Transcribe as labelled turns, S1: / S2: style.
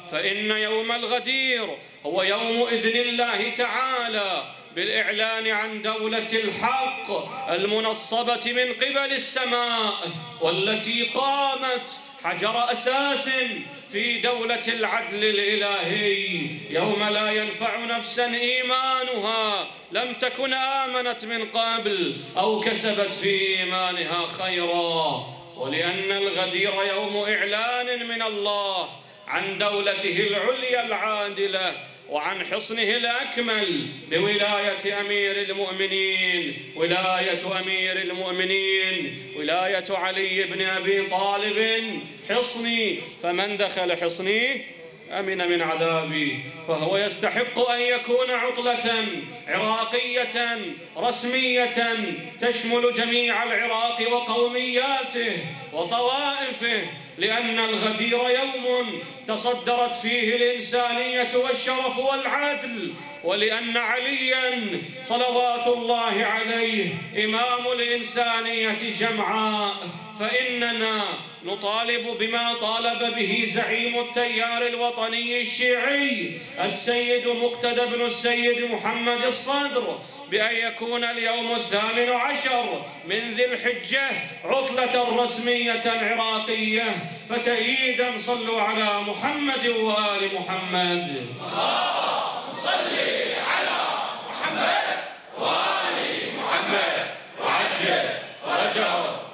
S1: فإن يوم الغدير هو يوم إذن الله تعالى بالإعلان عن دولة الحق المنصبة من قبل السماء، والتي قامت حجر أساس في دولة العدل الإلهي، يوم لا ينفع نفسا إيمانها لم تكن آمنت من قبل أو كسبت في إيمانها خيرا. ولأن الغدير يوم إعلان من الله عن دولته العليا العادلة وعن حصنه الأكمل بولاية أمير المؤمنين، ولاية أمير المؤمنين ولاية علي بن أبي طالب حصني، فمن دخل حصني أمن من عذابي، فهو يستحق أن يكون عطلة عراقية رسمية تشمل جميع العراق وقومياته وطوائفه، لأن الغدير يوم تصدرت فيه الإنسانية والشرف والعدل، ولأن علياً صلوات الله عليه إمام الإنسانية جمعاء. فإننا نطالب بما طالب به زعيم التيار الوطني الشيعي السيد مقتدى بن السيد محمد الصدر بأن يكون اليوم 18 من ذي الحجة عطلة رسمية عراقية، فتأييدا صلوا على محمد وآل محمد.
S2: اللهم صل على محمد وآل محمد وعجل فرجهم.